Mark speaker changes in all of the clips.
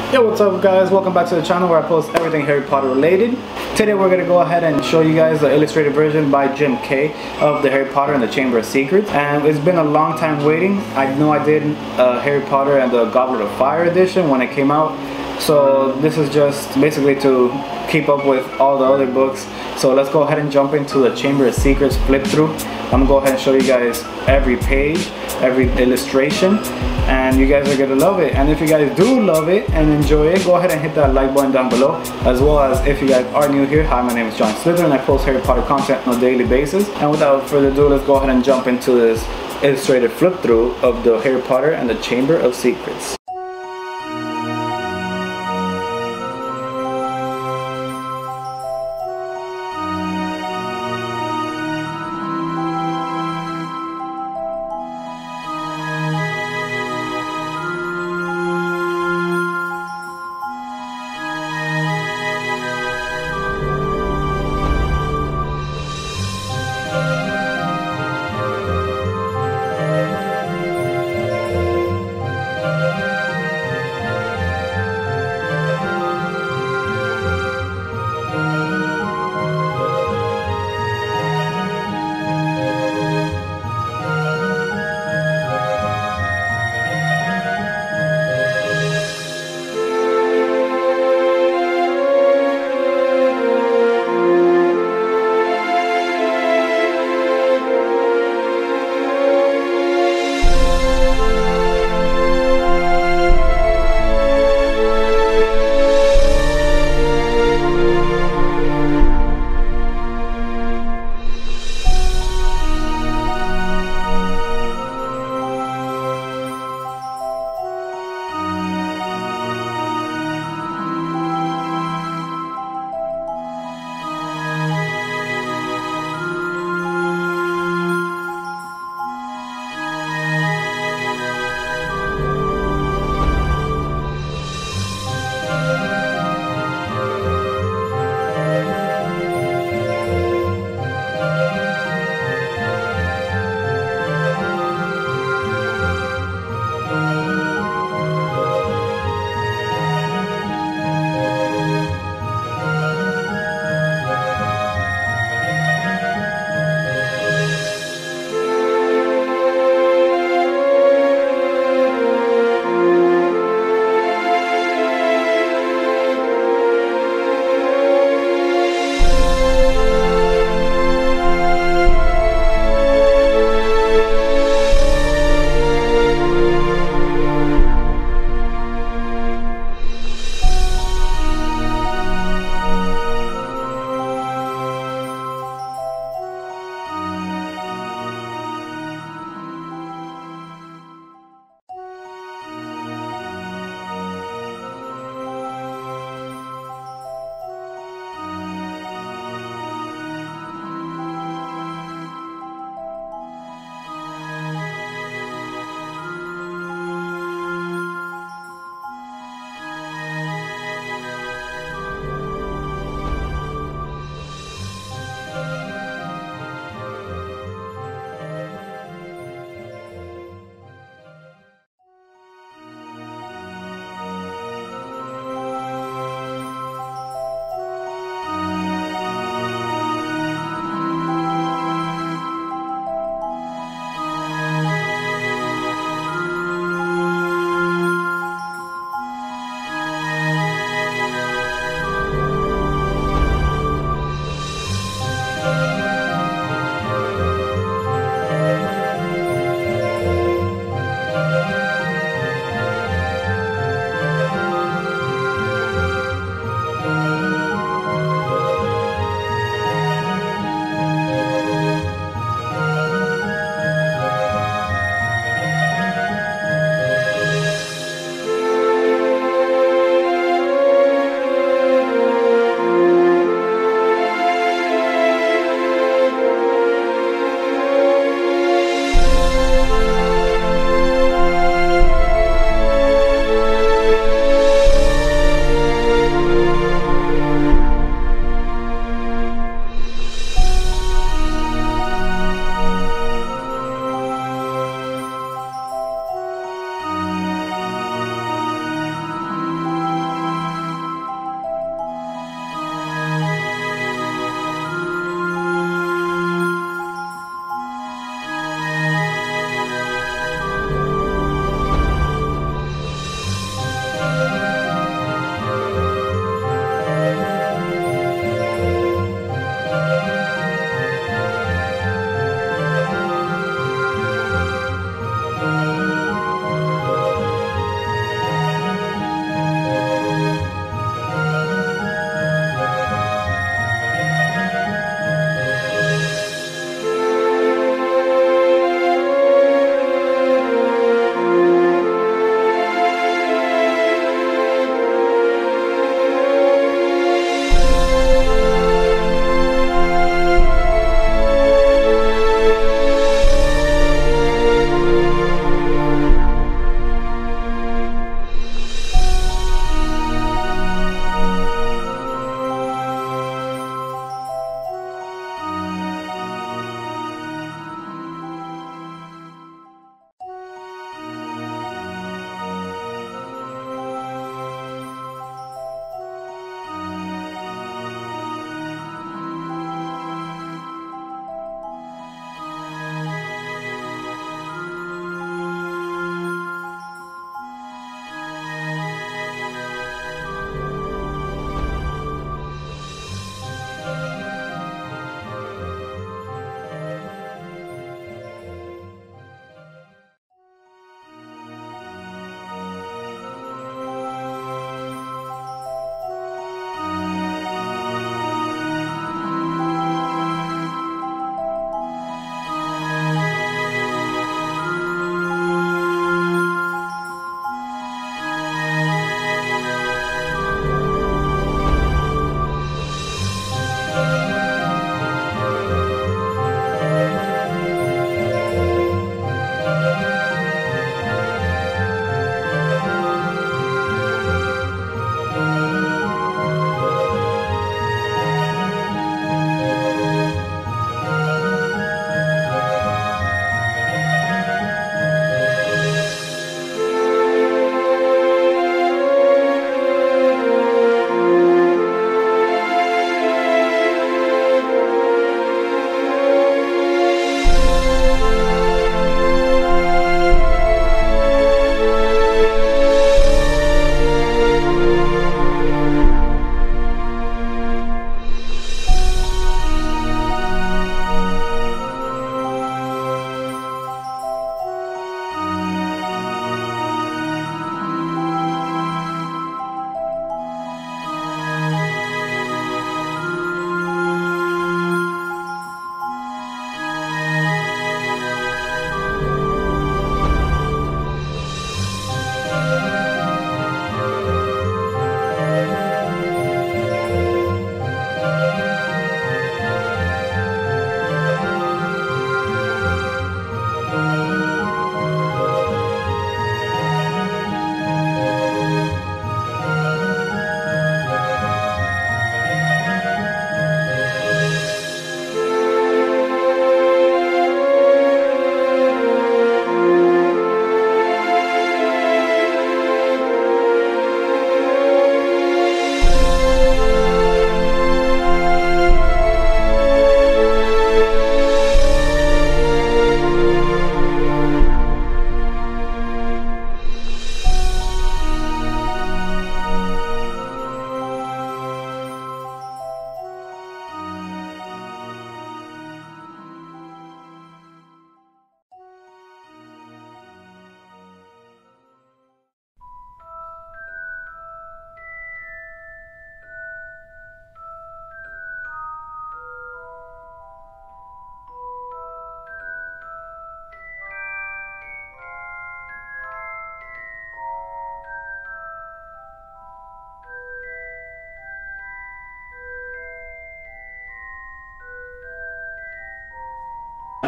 Speaker 1: Yo, what's up guys? Welcome back to the channel where I post everything Harry Potter related. Today we're going to go ahead and show you guys the illustrated version by Jim Kay of the Harry Potter and the Chamber of Secrets. And it's been a long time waiting. I know I did Harry Potter and the Goblet of Fire edition when it came out. So this is just basically to keep up with all the other books. So let's go ahead and jump into the Chamber of Secrets flip through. I'm going to go ahead and show you guys every page, every illustration, and you guys are going to love it. And if you guys do love it and enjoy it, go ahead and hit that like button down below. As well as if you guys are new here, hi, my name is John Slither and I post Harry Potter content on a daily basis. And without further ado, let's go ahead and jump into this illustrated flip through of the Harry Potter and the Chamber of Secrets.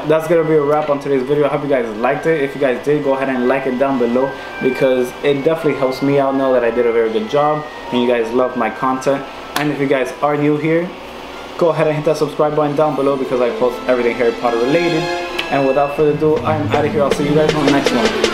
Speaker 1: that's gonna be a wrap on today's video. I hope you guys liked it. If you guys did, go ahead and like it down below, because it definitely helps me out know that I did a very good job and you guys love my content. And if you guys are new here, go ahead and hit that subscribe button down below, because I post everything Harry Potter related. And without further ado, I'm out of here. I'll see you guys on the next one.